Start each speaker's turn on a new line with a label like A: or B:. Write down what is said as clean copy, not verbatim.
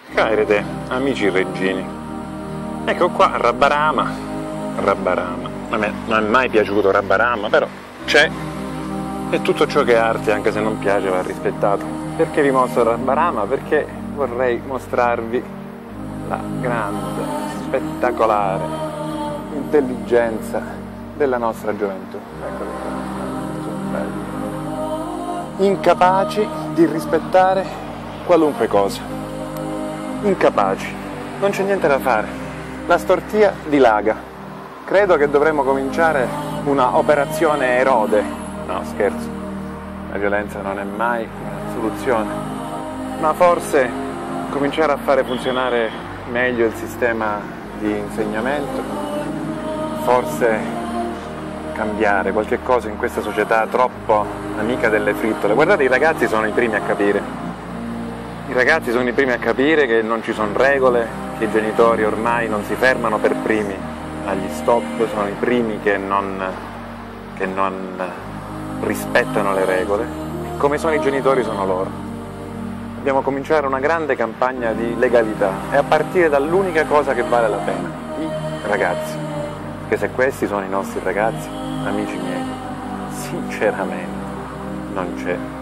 A: Cairete, amici reggini. Ecco qua Rabbarama. A me non è mai piaciuto Rabbarama, però c'è. E tutto ciò che è arte, anche se non piace, va rispettato. Perché vi mostro Rabbarama? Perché vorrei mostrarvi la grande, spettacolare intelligenza della nostra gioventù. Eccoli qua, sono belli. Incapaci di rispettare qualunque cosa. Incapaci. Non c'è niente da fare. La stortia dilaga. Credo che dovremmo cominciare una operazione Erode. No, scherzo. La violenza non è mai una soluzione. Ma forse cominciare a fare funzionare meglio il sistema di insegnamento, forse cambiare qualche cosa in questa società troppo amica delle frittole. Guardate, i ragazzi sono i primi a capire. I ragazzi sono i primi a capire che non ci sono regole, che i genitori ormai non si fermano per primi agli stop, sono i primi che non rispettano le regole. Come sono i genitori sono loro. Dobbiamo cominciare una grande campagna di legalità e a partire dall'unica cosa che vale la pena, i ragazzi. Perché se questi sono i nostri ragazzi, amici miei, sinceramente non c'è